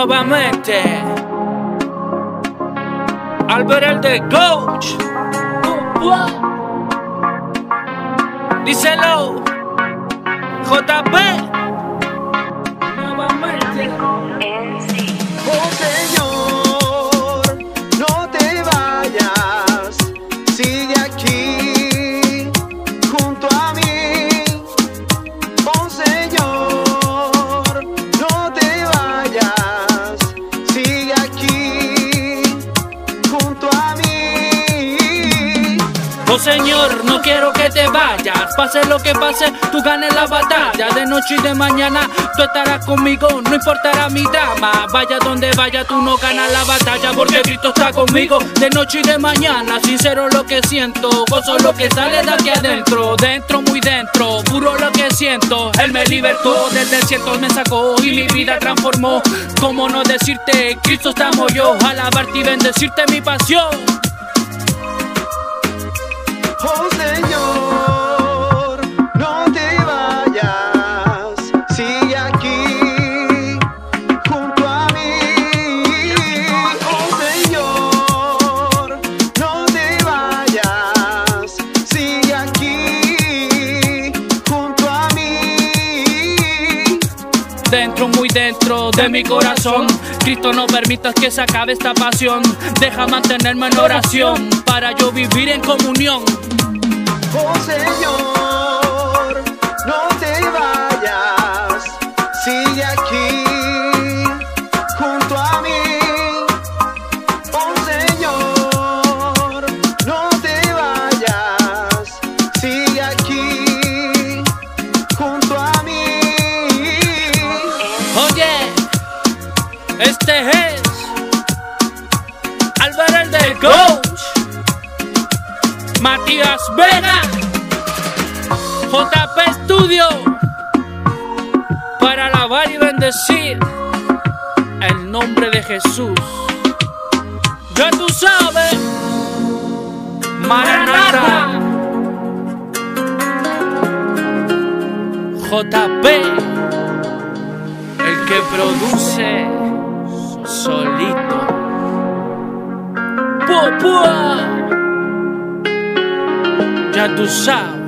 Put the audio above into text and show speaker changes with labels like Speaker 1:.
Speaker 1: nuevamente. Albert el de Coach. Díselo, JP. Nuevamente.
Speaker 2: Oh Señor, no te vayas, sigue aquí junto a mí. Oh Señor, no te vayas, sigue aquí junto a mí.
Speaker 1: Oh Señor, no quiero que te vayas, pase lo que pase, tú ganes la batalla. De noche y de mañana tú estarás conmigo, no importará mi drama. Vaya donde vaya, tú no ganas la batalla, porque Cristo está conmigo. De noche y de mañana, sincero lo que siento, gozo lo que sale de aquí adentro. Dentro, muy dentro, puro lo que siento. Él me libertó, del desierto me sacó y mi vida transformó. ¿Cómo no decirte, Cristo estamos yo? Alabarte y bendecirte mi pasión.
Speaker 2: Oh Señor, no te vayas, sigue aquí junto a mí. Oh Señor, no te vayas, sigue aquí junto a mí.
Speaker 1: Dentro, muy dentro de mi corazón, Cristo, no permitas que se acabe esta pasión. Deja mantenerme en oración para yo vivir en comunión.
Speaker 2: Oh Señor, no te vayas, sigue aquí junto a mí. Oh Señor, no te vayas, sigue aquí junto a mí.
Speaker 1: Oye, este es Albert el del Coach, Matías Vega, JP Studio, para alabar y bendecir el nombre de Jesús. Ya tú sabes, Maranata, JP, el que produce solito. Pua, pua. Ya tú sabes.